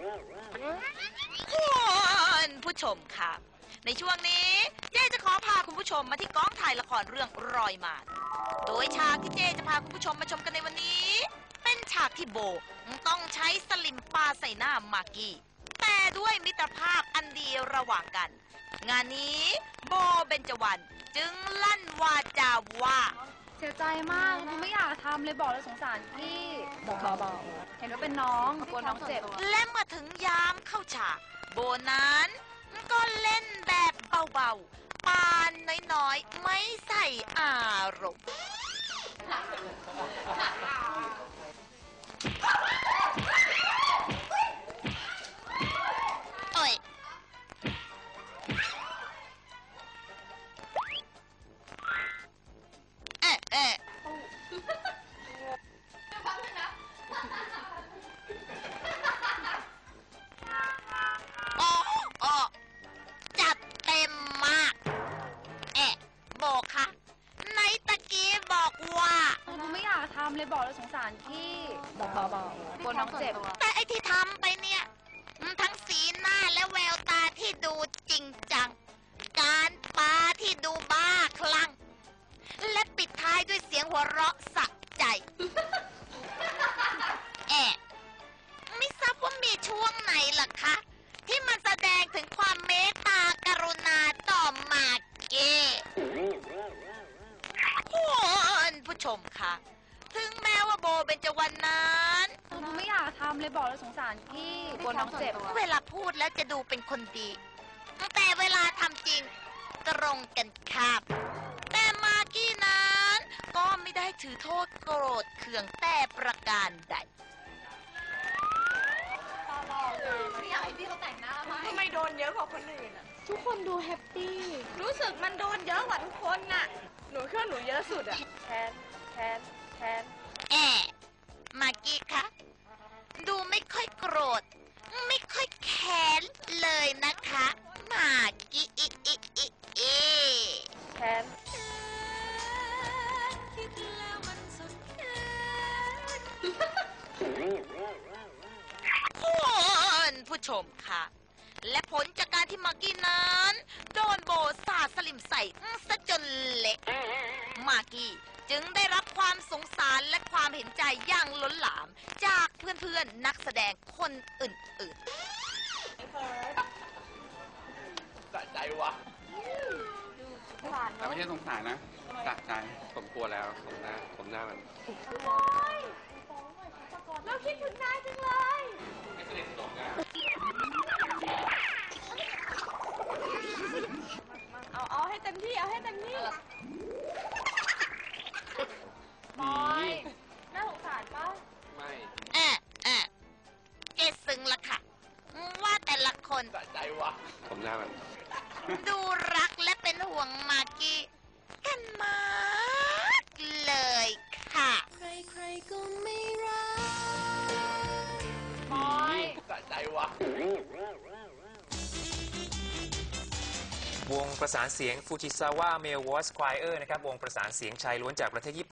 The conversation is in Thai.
คุณผู้ชมค่ะในช่วงนี้เจ๊จะขอพาคุณผู้ชมมาที่กองถ่ายละครเรื่องรอยหมาดโดยฉากที่เจ๊จะพาคุณผู้ชมมาชมกันในวันนี้เป็นฉากที่โบต้องใช้สลิมปาใส่หน้ามากกี้แต่ด้วยมิตรภาพอันดีระหว่างกันงานนี้โบเบญจวรรณจึงลั่นวาจาว่าเสียใจมากไม่อยากทำเลยบอกเลยสงสารพี่บอกเบาๆเห็นว่าเป็นน้องกลัวน้องเจ็บและเมื่อถึงยามเข้าฉากโบนั้นก็เล่นแบบเบาๆปานน้อยๆไม่ใส่อารมณ์โอ้ยจัดเต็มมากบอกค่ะในตะกี้บอกว่าไม่อยากทำเลยบอกเลยสงสารพี่บอกเบาๆกลัวน้องเจ็บแต่ไอ้ที่ทำไปเนี่ยทั้งสีหน้าและแววตาที่ดูจริงจังการปาที่ดูบ้าคลั่งและปิดท้ายด้วยเสียงหัวเราะสะใจไม่ทราบว่ามีช่วงไหนล่ะคะที่มันแสดงถึงความเมตตากรุณาต่อมากเก้คุณผู้ชมค่ะถึงแม้ว่าโบเบญจวรรณนั้นไม่อยากทำเลยบอกเลยสงสารพี่กลัวน้องเจ็บเวลาพูดแล้วจะดูเป็นคนดีแต่เวลาทำจริงตรงกันข้ามแต่มากกี้นั้นก็ไม่ได้ถือโทษโกรธเคืองแต่ประการใดไม่อยากให้พี่เขาแต่งหน้าไหมทำไมโดนเยอะกว่าคนอื่นอ่ะทุกคนดูแฮปปี้รู้สึกมันโดนเยอะกว่าทุกคนน่ะหนูเชื่อหนูเยอะสุดอ่ะแทนมากกี้คะดูไม่ค่อยโกรธไม่ค่อยแค้นเลยนะคะมากกี้แทนคุณผู้ชมค่ะและผลจากการที่มากกี้นั้นโดนโบสาดสลิมใส่ซะจนเละมากกี้จึงได้รับความสงสารและความเห็นใจอย่างล้นหลามจากเพื่อนๆนักแสดงคนอื่นสะใจวะแต่ไม่ใช่สงสารนะสะใจสมควรแล้วผมหน้ามันเราคิดถึงนายจังเลยไม่สนิทสนมกันเอาให้เต็มที่บอยน่าสงสารป่ะไม่เกซึ้งละค่ะว่าแต่ละคนสะใจวะผมหน้ามันดูรักและเป็นห่วงมากกี้กันมากเลยค่ะใครก็ไม่รักบอยสะใจวะวงประสานเสียงฟูจิซาวะเมลวอสควายเออร์นะครับวงประสานเสียงชายล้วนจากประเทศญี่ปุ่น